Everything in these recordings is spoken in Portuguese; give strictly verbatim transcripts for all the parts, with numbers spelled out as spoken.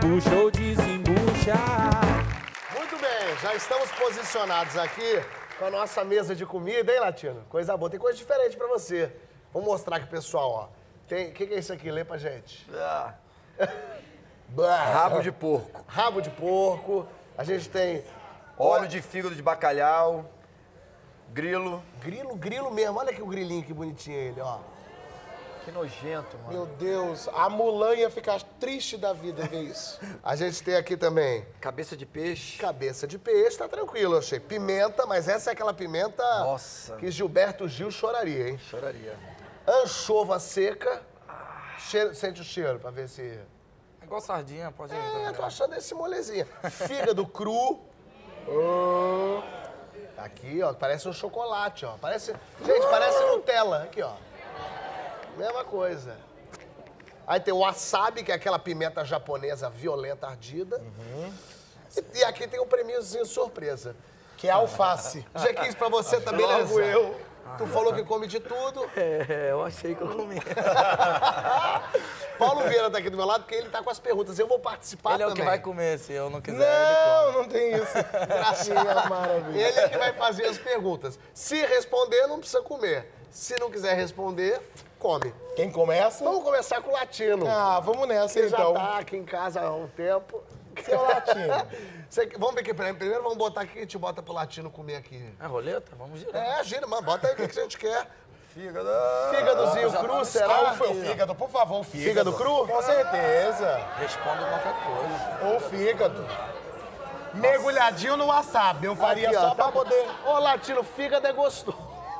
embucha ou desembucha. Muito bem, já estamos posicionados aqui com a nossa mesa de comida, hein, Latino? Coisa boa. Tem coisa diferente pra você. Vou mostrar aqui, pessoal, ó. Tem... O que, que é isso aqui? Lê pra gente. Ah. Rabo de porco. Rabo de porco. A gente tem... Óleo de fígado de bacalhau. Grilo. Grilo, grilo mesmo. Olha aqui o grilinho, que bonitinho ele, ó. Que nojento, mano. Meu Deus, a Mulan ia ficar triste da vida ver isso. A gente tem aqui também... Cabeça de peixe. Cabeça de peixe, tá tranquilo, eu achei. Pimenta, mas essa é aquela pimenta... Nossa. Que Gilberto Gil choraria, hein? Choraria. Anchova seca. Cheiro, sente o cheiro pra ver se... É igual sardinha, pode ir. É, tô achando esse molezinha. Fígado cru. Oh. Aqui, ó, parece um chocolate, ó. Parece... Gente, parece Nutella. Aqui, ó. Mesma coisa. Aí tem o wasabi, que é aquela pimenta japonesa violenta, ardida. Uhum. E, e aqui tem um prêmiozinho surpresa. Que é alface. G quinze pra você, tá beleza? Logo eu. Tu falou que come de tudo. É, eu achei que eu comia. Paulo Vieira tá aqui do meu lado, porque ele tá com as perguntas. Eu vou participar Ele é também. o que vai comer, se eu não quiser, Não, ele não tem isso. Gracinha, maravilha. Ele é que vai fazer as perguntas. Se responder, não precisa comer. Se não quiser responder, come. Quem começa? Vamos começar com o latino. Ah, vamos nessa Você então. já tá aqui em casa há um tempo. Seu latino. Você- vamos ver aqui, primeiro vamos botar aqui, que a gente bota pro latino comer aqui. É roleta? Vamos girar. É, gira, mano, bota aí o que, que a gente quer. Fígado. Fígadozinho cru, Qual será? foi o fígado? Por favor, o fígado. Fígado cru? Com certeza. Respondo qualquer coisa. O fígado. Mergulhadinho no wasabi. Eu faria Aqui, ó, só tá- pra poder... Ô, latino, fígado é gostoso.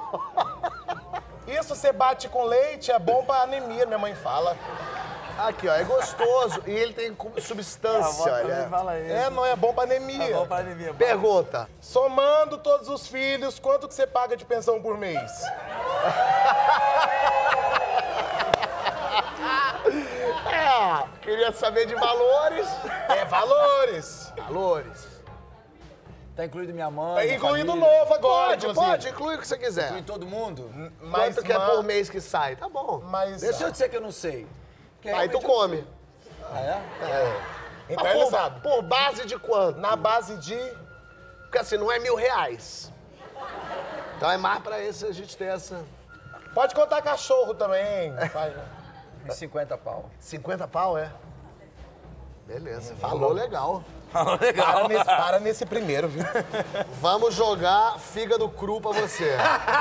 Isso você bate com leite, é bom pra anemia, minha mãe fala. Aqui, ó, é gostoso. E ele tem cu- substância, olha. Fala aí. É, não é bom pra anemia. Tá bom pra anemia. Pergunta. Somando todos os filhos, quanto que você paga de pensão por mês? É, queria saber de valores. É valores. Valores. Tá incluído minha mãe. Tá minha incluindo família. novo agora, Pode, inclusive. pode, inclui o que você quiser. Inclui todo mundo? Mas, Quanto que é ma- por mês que sai? Tá bom. Mas, Deixa eu dizer que eu não sei. Porque Aí tu realmente eu- come. Ah, é? então Mas ele por, sabe. por base de quanto? Na base de... Porque assim, não é mil reais. Então é mais pra esse a gente ter essa... Pode contar cachorro também. Faz- Uns cinquenta pau. cinquenta pau, é? Beleza, falou legal. Para nesse, para nesse primeiro, viu? Vamos jogar fígado cru pra você.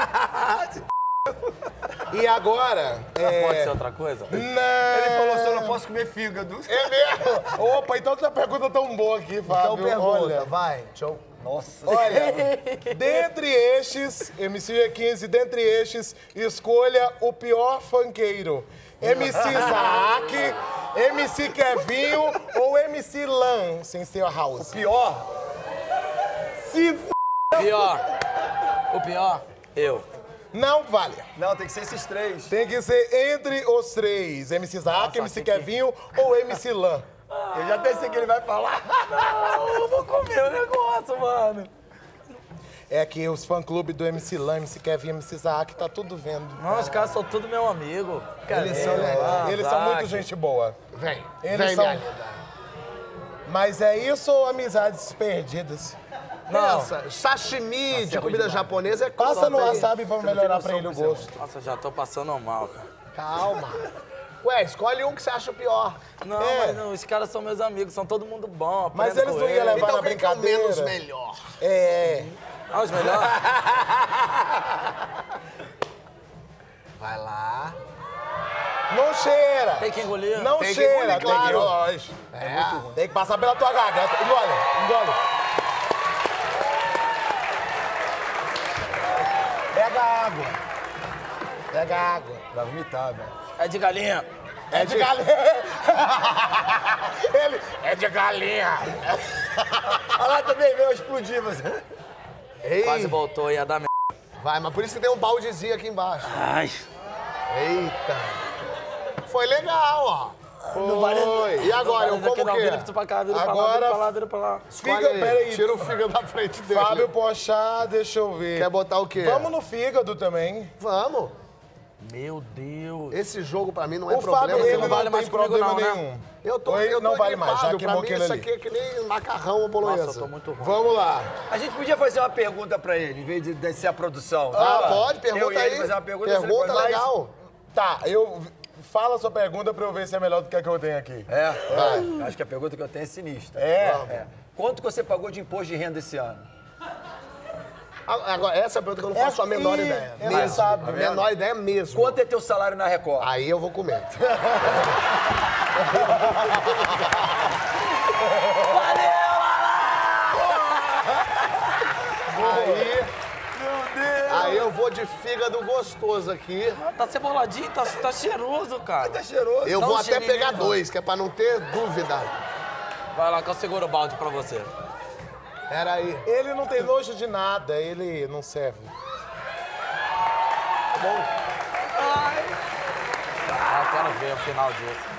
E agora... Pode É... ser outra coisa? Não. Ele falou assim, eu não posso comer fígado. É mesmo? Opa, então tem uma pergunta tão boa aqui, Fábio. Então pergunta, Olha, vai. Deixa eu... Nossa. olha, dentre estes, M C G quinze, dentre estes, escolha o pior funkeiro. M C Isaac, M C Kevinho ou M C Lan, sem ser a House? Pior? Se f... Pior. O pior, eu. Não vale. Não, tem que ser esses três. Tem que ser entre os três. M C Isaac, Nossa, M C que que- Kevinho ou M C Lan. Eu já até sei que ele vai falar. Não, eu vou comer o negócio, mano. É que os fã-clube do M C Lan, M C Kevinho, M C Isaac, tá tudo vendo. Não, os caras são tudo meu amigo. Eles são É, legais. eles são muito gente boa. Vem, Eles vem, são- minha linda. Mas é isso ou amizades perdidas? Não. Nossa, sashimi de comida japonesa é Passa no top, hein? wasabi pra melhorar pra ele o gosto. Nossa, já tô passando mal, cara. Calma. Ué, escolhe um que você acha o pior. Não, É. mas não, os caras são meus amigos, são todo mundo bom. Mas aprendo eles com não iam levar Então na quem que é o brincadeira. menos melhor? É. Ah, os melhores? Vai lá. Não cheira. Tem que engolir? Não Tem que cheira. engolir, Tem claro. que, lógico. É. Tem que passar pela tua garganta. Engole, engole. Pega água. Pega água. Vai vomitar, velho. É de galinha. É de galinha. Ele é de galinha. Olha lá também, veio explodir, mas... Ei, Quase voltou, ia dar merda. vai, mas por isso que tem um baldezinho aqui embaixo. Ai. Eita. Foi legal, ó. Foi. E agora, eu Mas aqui como não, o vira quê? pra cá, vira pra lá, Agora- vira pra lá, vira pra lá. Escolhe Figa, aí. peraí. Tira o fígado da frente dele. Fábio Pochá, deixa eu ver. Quer botar o quê? Vamos no fígado também. Vamos. Meu Deus. Esse jogo pra mim não é O problema. Fábio, ele nenhum. não vale tem mais comigo problema não, né? nenhum. Eu tô, Oi, eu tô não vale mais, já gripado. queimou Pra mim aquele isso ali. aqui é que nem macarrão ou bolonhesa. Nossa, eu tô muito ruim. Vamos lá. A gente podia fazer uma pergunta pra ele, em vez de, de ser a produção. Ah, tá? pode, Eu pergunta e ele aí. fazer uma pergunta, Pergunta você depois- legal. Tá, eu... Fala a sua pergunta pra eu ver se é melhor do que a que eu tenho aqui. É? Vai. Acho que a pergunta que eu tenho é sinistra. É? É. Quanto que você pagou de imposto de renda esse ano? Agora, essa é a pergunta que eu não faço É- a menor Ih, ideia. ela Mesmo. sabe. A menor ideia mesmo. Quanto é teu salário na Record? Aí eu vou comer. Aí, aí eu vou de fígado gostoso aqui. Tá ceboladinho, tá, tá cheiroso, cara. Tá cheiroso. Eu Dá vou um até cheirinho pegar aí, mano. dois, que é pra não ter dúvida. Vai lá que eu seguro o balde pra você. Pera aí. Ele não tem nojo de nada, ele não serve. Tá bom. Ah, eu quero ver o final disso.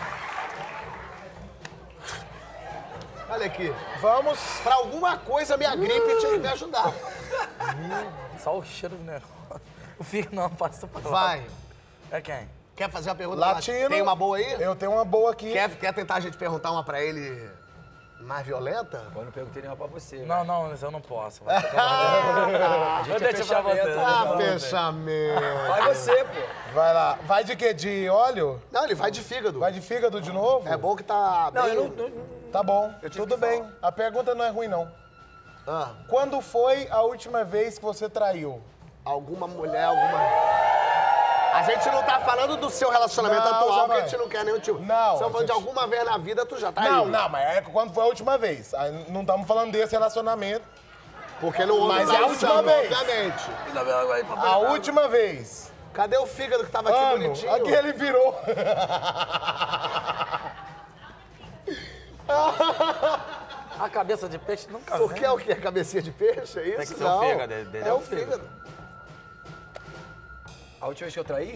Olha aqui. Vamos. Pra alguma coisa, minha gripe tinha que me ajudar. Só o cheiro do negócio. O fígado não passa pra lá. Vai. É quem? Quer fazer uma pergunta? Latino. Tem uma boa aí? Eu tenho uma boa aqui. Quer, quer tentar a gente perguntar uma pra ele mais violenta? Eu não perguntei nenhuma pra você. né? Não, não, isso eu não posso. Vai ficar A gente Eu é deixo pra você. fechamento. Ah, Não, fechamento. Vai você, pô. Vai lá. Vai de quê? De óleo? Não, ele vai de fígado. Vai de fígado de novo? É bom que tá Não, bem... eu não... não- Tá bom. Eu tive Tudo que bem. A pergunta não é ruim, não. Ah, Quando foi a última vez que você traiu? alguma mulher, alguma... A gente não tá falando do seu relacionamento Não, atual, porque a jamais. gente não quer nenhum tipo. Não, Estamos falando de a gente- alguma vez na vida, tu já tá Não, aí. não, mas é quando foi a última vez. Aí não estamos falando desse relacionamento. Porque não houve Mas é a traição, última vez. obviamente. Ainda bem água aí pra A beber. última vez. Cadê o fígado que tava aqui Ano, bonitinho? aqui ele virou. A cabeça de peixe nunca Por vem. que é o quê? Cabecinha de peixe? É isso? Tem que ser não. o fígado dele, dele É é o o fígado. fígado. A última vez que eu traí?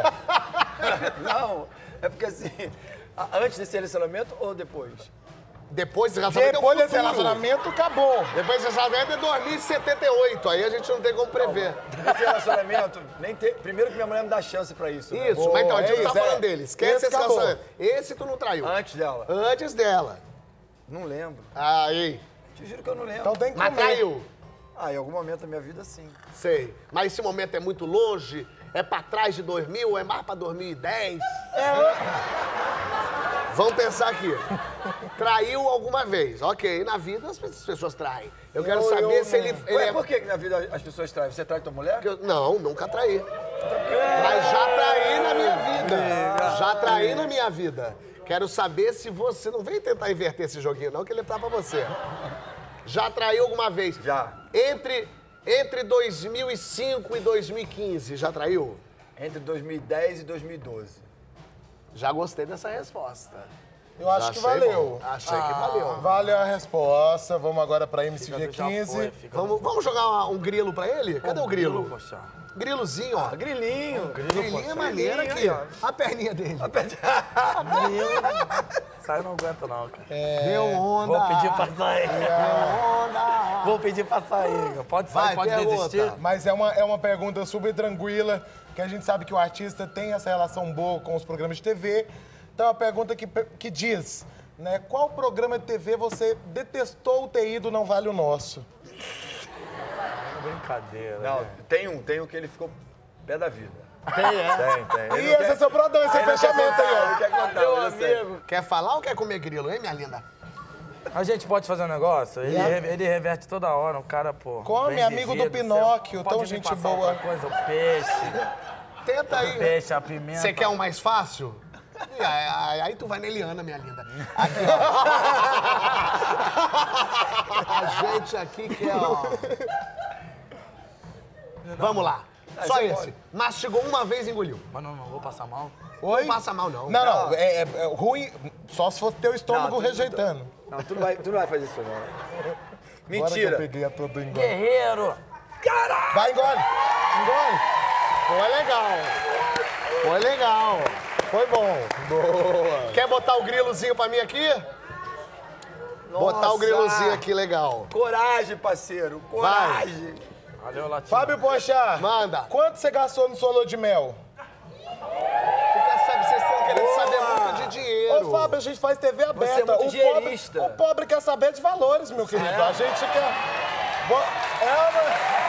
Não, é porque assim, a- antes desse relacionamento ou depois? Depois desse relacionamento Depois é o desse futuro. relacionamento, acabou. Depois desse relacionamento é dois mil e setenta e oito. Aí a gente não tem como prever. Nesse relacionamento, nem te... primeiro que minha mulher me dá chance pra isso. né? Isso, Boa, mas então a gente é não tá isso, é. falando dele. Esquece Esse esse, acabou. relacionamento. Esse tu não traiu. Antes dela. Antes dela. Não lembro. Aí. Te juro que eu não lembro. Então tem que Mas comer. traiu. Ah, em algum momento da minha vida, sim. Sei. Mas esse momento é muito longe? É pra trás de dois mil? É mais pra dois mil e dez? Vamos pensar aqui. Traiu alguma vez. Ok, na vida as pessoas traem. Eu quero Eu- saber eu se ele, não- ele Ué, é... por que que na vida as pessoas traem? Você trai tua mulher? Eu- Não, nunca traí. Mas já traí na minha vida. Já traí na minha vida. Quero saber se você... Não vem tentar inverter esse joguinho, não, que ele tá pra você. Já traiu alguma vez? Já. Entre, entre dois mil e cinco e dois mil e quinze, já traiu? Entre dois mil e dez e dois mil e doze. Já gostei dessa resposta. Eu acho Já que achei valeu. bom. Achei que valeu. Valeu a resposta. Vamos agora pra M C G Fígado já foi, quinze. fígado Vamos, vamos jogar uma- um grilo pra ele? Cadê o grilo? Poxa. Grilozinho, ó. Grilinho. Grilinho é maneiro aqui. Grilinho, A perninha dele. Sai, não aguento não, cara. Deu onda. Vou pedir pra sair. Deu onda. Vou pedir pra sair. Pode sair, Vai, pode pergunta. desistir. Mas é uma, é uma pergunta super tranquila, que a gente sabe que o artista tem essa relação boa com os programas de T V. Então é uma pergunta que, que diz, né? Qual programa de T V você detestou ter ido Não Vale o Nosso? Brincadeira. Não, né? tem um, tem um que ele ficou pé da vida. Tem, é? Tem, tem. E esse é seu prodão, esse é o fechamento aí, Ele ó. quer contar, Meu mas eu sei. amigo. Quer falar ou quer comer grilo, hein, minha linda? A gente pode fazer um negócio? Ele, É. re- ele reverte toda hora, um cara, pô. Come, bem amigo do vivido, Pinóquio, você tão pode me gente passar boa. outra coisa, o peixe, Tenta o aí. peixe, a pimenta. Você quer um mais fácil? Ih, aí, aí- aí tu vai na Eliana, minha linda. Aqui, ó. A gente aqui quer, ó. Vamos lá. Só você esse. Mastigou uma vez e engoliu. Mas não, não vou passar mal. Oi? Não passa mal, não. Não, não, é, é- é ruim só se fosse teu estômago Não, tu- rejeitando. Não, tu não vai, tu não vai fazer isso, não. Agora que eu Mentira. peguei a tua do engole. Guerreiro! Vai, engole! Engole! Foi legal. Foi legal. Foi bom. Boa. Quer botar o grilozinho pra mim aqui? Botar o Nossa. grilozinho aqui, legal. Coragem, parceiro. Coragem. Valeu, Latino. Fábio Pochá, Manda. quanto você gastou no sua lua de mel? dinheiro. Ô, Fábio, a gente faz T V aberta. Você é muito o, pobre, dinheirista. o pobre quer saber de valores, meu querido. É. A gente quer... Vo- É, né?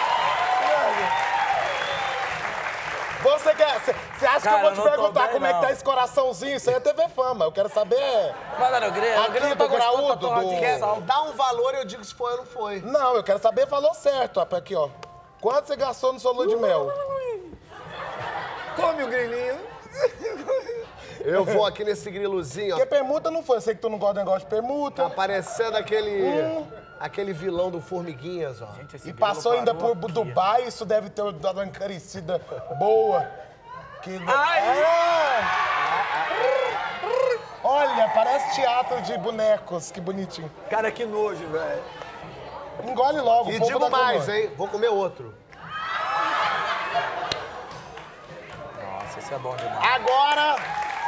Você quer... Você acha Cara, que eu eu vou não te tô perguntar bem, como é que não. tá esse coraçãozinho? Isso aí é T V Fama. Eu quero saber... Mas era o Grêmio. Aqui O Grêmio do tá gostando graúdo, da torra do- de Quer sal. dar um valor, eu digo se foi ou não foi. Não, eu quero saber valor certo. Ó, aqui, ó. Quanto você gastou no seu lua de mel? Come o grilinho. Eu vou aqui nesse grilozinho, ó. Porque permuta não foi. Eu sei que tu não gosta de negócio de permuta. Tá parecendo aquele... Aquele vilão do Formiguinhas, ó. Gente, esse E grilo passou ainda parou por aqui. Dubai, isso deve ter dado uma encarecida boa. Que... Ai! É. Olha, parece teatro de bonecos, que bonitinho. Cara, que nojo, velho. Engole logo, E o povo digo dá mais, calor. hein? Vou comer outro. Nossa, esse é bom demais. Agora...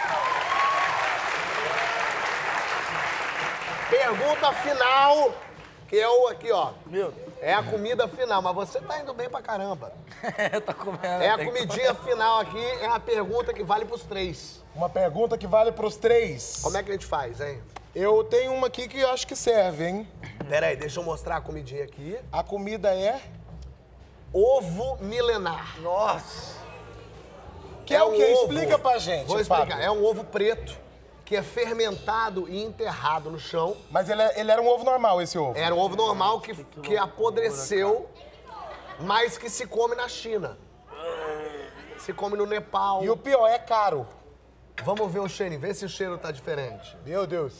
Pergunta final, que é o aqui, ó. Meu, É a comida final, mas você tá indo bem pra caramba. tá comendo. É a tem que comidinha final aqui, é a pergunta que vale pros três. Uma pergunta que vale pros três. Como é que a gente faz, hein? Eu tenho uma aqui que eu acho que serve, hein? Pera aí, deixa eu mostrar a comidinha aqui. A comida é... Ovo milenar. Nossa. Que é, o um quê? ovo- Explica pra gente, Vou explicar. Fábio. É um ovo preto que é fermentado e enterrado no chão. Mas ele, é- ele era um ovo normal, esse ovo. Era um ovo normal que, que apodreceu, mas que se come na China. Se come no Nepal. E o pior, é caro. Vamos ver o cheiro, vê se o cheiro tá diferente. Meu Deus.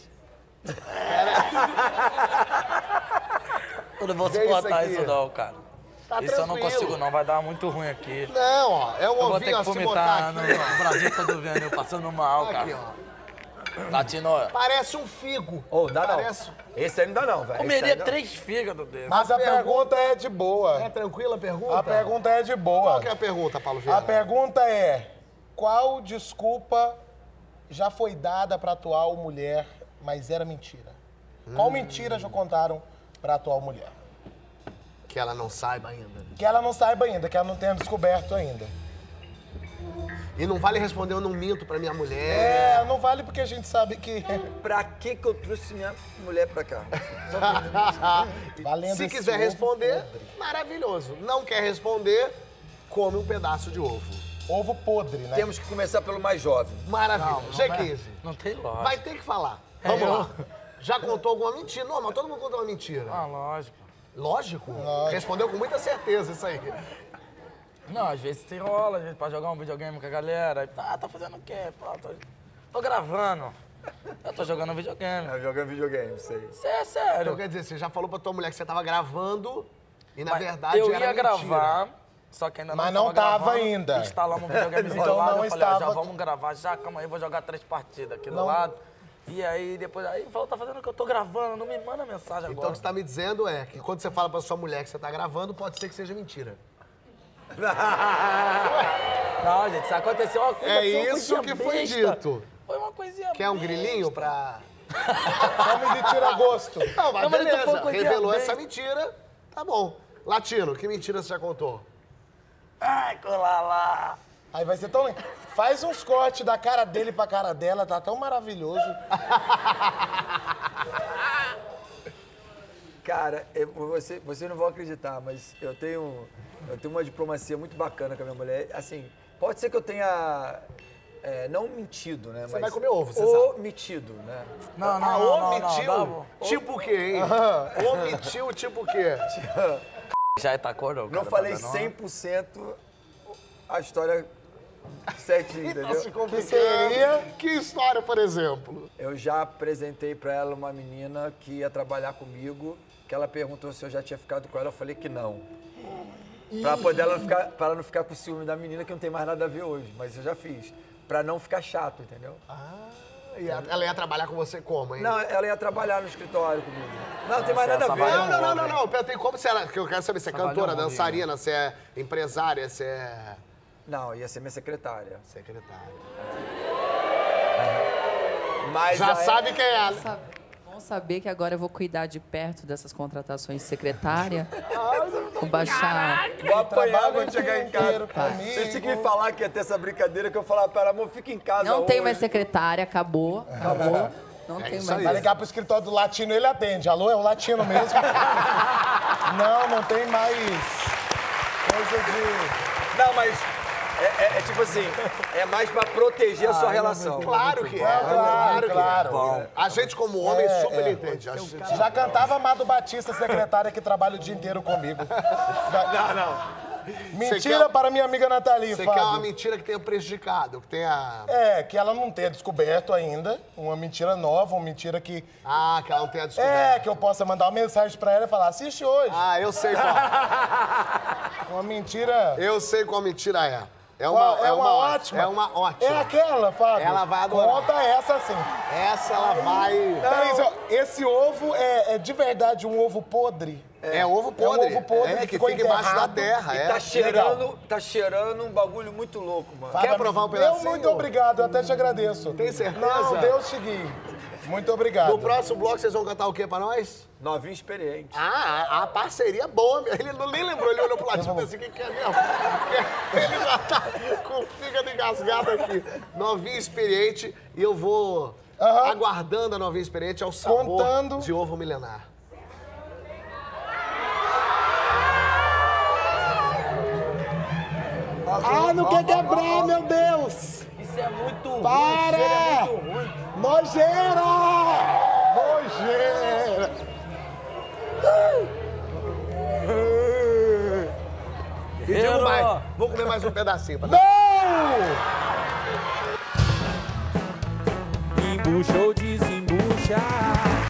Eu não vou Vê isso suportar aqui. isso não, cara. Tá isso eu não tranquilo. consigo não, vai dar muito ruim aqui. Não, ó, é um Eu vou ter ovinho, que ó, se botar vomitar no, aqui, no Brasil todo vendo, eu passando mal, ó. Aqui, cara. ó. Latino, Parece um figo. Ô, dá Parece... não. Esse aí não dá não, velho. Esse comeria aí não. três fígados dele. Mas a pergunta- pergunta é de boa. É tranquila a pergunta? A pergunta é de boa. Qual que é a pergunta, Paulo Vieira? A pergunta é: qual desculpa já foi dada pra atual mulher, mas era mentira? Qual mentira já contaram pra atual mulher? Que ela não saiba ainda. Que ela não saiba ainda, que ela não tenha descoberto ainda. E não vale responder, eu não minto pra minha mulher. É, não vale porque a gente sabe que. Pra que que eu trouxe minha mulher pra cá? Valendo Se esse quiser ovo responder, podre. maravilhoso. Não quer responder, come um pedaço de ovo. Ovo podre, né? Temos que começar pelo mais jovem. Maravilha. Não, não G é- quinze. Não tem lógica. Vai ter que falar. É, Vamos eu- lá. Já contou alguma mentira? Não, mas todo mundo conta uma mentira. Ah, lógico. Lógico. Respondeu com muita certeza isso aí. Não, às vezes tem rola, às vezes pra jogar um videogame com a galera. Aí, tá, tá fazendo o quê? Pô, tô, tô gravando. Eu tô jogando videogame. Eu jogo videogame, sei. Isso é sério. Então quer dizer, você já falou pra tua mulher que você tava gravando e na Mas verdade eu era ia mentira. gravar, só que ainda Mas não não tava tava gravando. ainda. Instalamos um videogame Então do lado, não eu falei, ó, estava- já vamos gravar, já, calma aí, vou jogar três partidas aqui do Não. lado. E aí, depois, aí falou, tá fazendo o que eu tô gravando, não me manda mensagem Então o agora. que você tá me dizendo é que quando você fala pra sua mulher que você tá gravando, pode ser que seja mentira. Não, gente, isso aconteceu uma coisa É foi uma isso coisinha que foi besta. dito. Foi uma coisinha Quer um besta. grilinho pra... Come de tira-gosto. Não, mas Não, mas isso beleza. foi coisinha Revelou besta. essa mentira, tá bom. Latino, que mentira você já contou? Ai, colar lá. Aí vai ser tão. Faz uns cortes da cara dele pra cara dela, tá tão maravilhoso. Cara, eu- você, vocês não vão acreditar, mas eu tenho, eu tenho uma diplomacia muito bacana com a minha mulher. Assim, pode ser que eu tenha é, não mentido, né? Você vai comer ovo, você sabe. omitido, né? Não, não, Ah, não, não, não, omitiu? dá bom. Tipo o quê, hein? Omitiu tipo o quê? Já é tacou, não? Não cara, falei tá vendo? cem por cento a história certinha, Tá entendeu? se complicando. seria? Que história, por exemplo? Eu já apresentei pra ela uma menina que ia trabalhar comigo, que ela perguntou se eu já tinha ficado com ela, eu falei que não. Pra poder ela não ficar, pra ela não ficar com ciúme da menina, que não tem mais nada a ver hoje, mas eu já fiz. Pra não ficar chato, entendeu? Ah, e a- ela ia trabalhar com você como, hein? Não, ela ia trabalhar no escritório comigo. Não, não tem mais Nossa, nada a ver. essa Não, não, não, Valeu, não, não. Eu perguntei como se ela... Que eu quero saber se é Trabalhou cantora, um pouquinho. dançarina, se é empresária, se é Não, ia ser minha secretária. secretária. Mas Já aí- sabe quem é ela. Sa- Com saber que agora eu vou cuidar de perto dessas contratações de secretária. Vou baixar... Vou apanhar quando chegar em casa. comigo. Vocês tinham que me falar que ia ter essa brincadeira, que eu falava, pera, amor, fica em casa Não hoje. tem mais secretária, acabou, acabou. Não tem mais. Vai ligar pro escritório do latino, ele atende. Alô, é o latino mesmo? Não, não tem mais coisa de... Não, mas é, é- é tipo assim, é mais pra proteger a sua relação. Claro que é. Claro, que claro. é. A gente, como homem, super entende. A gente- Já cantava Amado Batista, secretária que trabalha o dia inteiro comigo. Não, não. Mentira quer- para minha amiga Nathalie, Você Fábio. quer uma mentira que tenha prejudicado, que tenha... É, que ela não tenha descoberto ainda. Uma mentira nova, uma mentira que... Ah, que ela não tenha descoberto. É, que eu possa mandar uma mensagem pra ela e falar, assiste hoje. Ah, eu sei qual. Uma mentira... Eu sei qual mentira é. É uma, Qual? é uma ótima. É uma ótima. É aquela, Fábio. Ela vai adorar. Conta essa sim. Essa ela vai... Peraí, Zé, esse ovo é, é de verdade um ovo podre? É, ovo podre. É um ovo podre É, que que ficou fica embaixo da enterrado. terra. E É. tá cheirando, tá cheirando um bagulho muito louco, mano. Quer provar um pedacinho? Eu, muito obrigado, eu até te agradeço. Tem certeza? Não, Deus te guie. Muito obrigado. No próximo bloco, vocês vão cantar o quê pra nós? Novinho experiente. Ah, a, a parceria boa. Ele não, nem lembrou, ele olhou pro lado e disse assim, o que, que é mesmo? Ele já tá com o fígado engasgado aqui. Novinho experiente, e eu vou Aham. aguardando a novinha experiente ao sabor Contando. de ovo milenar. Ah, não quer quebrar, meu Deus! Isso é muito ruim, Para! cheiro é muito ruim. Nojeira! Nojeira! Pedimos mais. Vou comer mais um pedacinho. Pra... Não! Embuchou, desembucha.